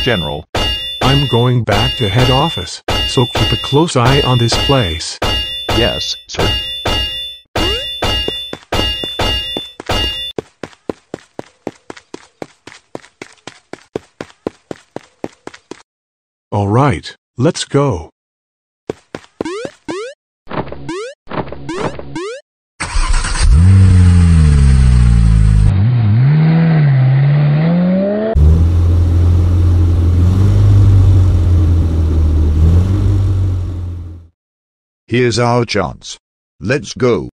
General. I'm going back to head office, so keep a close eye on this place. Yes, sir. All right, let's go. Here's our chance. Let's go.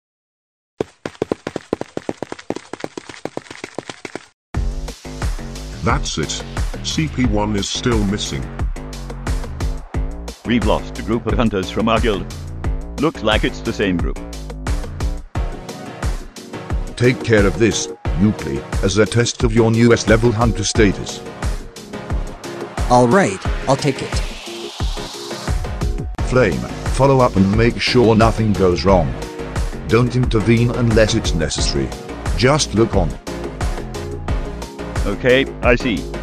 That's it. CP1 is still missing. We've lost a group of hunters from our guild. Looks like it's the same group. Take care of this, Euclid, as a test of your newest level hunter status. Alright, I'll take it. Flame, follow up and make sure nothing goes wrong. Don't intervene unless it's necessary. Just look on. Okay, I see.